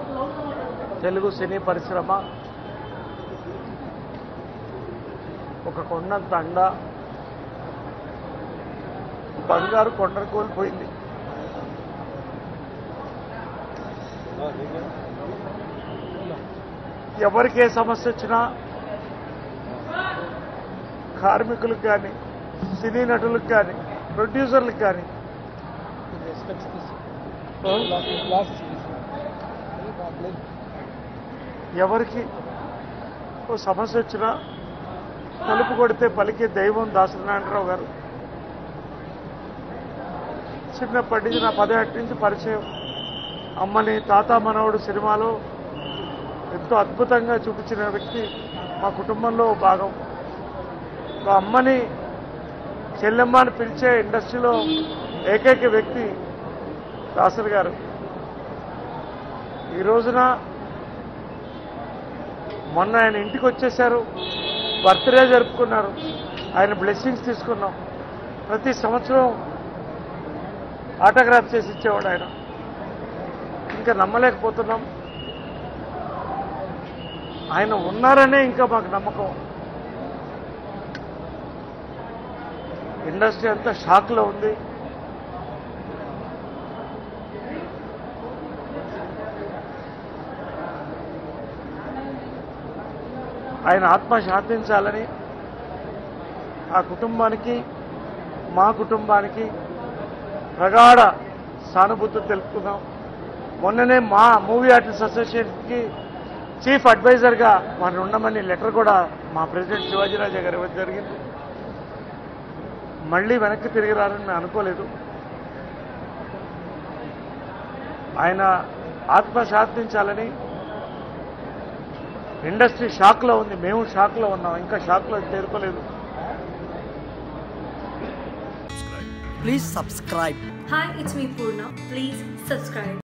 తెలుగు సినీ పరిశ్రమ ఒక కొండంత అండ బంగారు కొండను కోల్పోయింది. ఎవరికి ఏ సమస్య వచ్చినా కార్మికులకు కానీ, సినీ నటులకు కానీ, ప్రొడ్యూసర్లకు కానీ ఎవరికి ఓ సమస్య వచ్చినా తలుపు కొడితే పలికే దైవం దాసనారాయణరావు గారు. చిన్నప్పటి నుంచి నా 10 ఏళ్ల నుంచి పరిచయం. అమ్మని తాత మనవడు సినిమాలో ఎంతో అద్భుతంగా చూపించిన వ్యక్తి మా కుటుంబంలో భాగం. అమ్మని చెల్లెమ్మ అని పిలిచే ఇండస్ట్రీలో ఏకైక వ్యక్తి దాసరి గారు. ఈ రోజున మొన్న ఆయన ఇంటికి వచ్చేశారు, బర్త్డే జరుపుకున్నారు, ఆయన బ్లెస్సింగ్స్ తీసుకున్నాం. ప్రతి సంవత్సరం ఆటోగ్రాఫ్ చేసి ఇచ్చేవాడు ఆయన. ఇంకా నమ్మలేకపోతున్నాం, ఆయన ఉన్నారనే ఇంకా మాకు నమ్మకం. ఇండస్ట్రీ అంతా షాక్లో ఉంది. ఆయన ఆత్మ శాంతించాలని ఆ కుటుంబానికి, మా కుటుంబానికి ప్రగాఢ సానుభూతి తెలుపుతున్నాం. మొన్ననే మా మూవీ ఆర్టిస్ట్ అసోసియేషన్కి చీఫ్ అడ్వైజర్గా వారిని ఉండమని లెటర్ కూడా మా ప్రెసిడెంట్ శివాజీరాజా గారు ఇవ్వడం జరిగింది. మళ్ళీ వెనక్కి తిరిగి రారని మేము అనుకోలేదు. ఆయన ఆత్మ శాంతించాలని. ఇండస్ట్రీ షాక్లో ఉంది, మేము షాక్లో ఉన్నాం, ఇంకా షాక్లో చేరుకోలేదు. Please subscribe. Hi, it's me Purna. Please subscribe.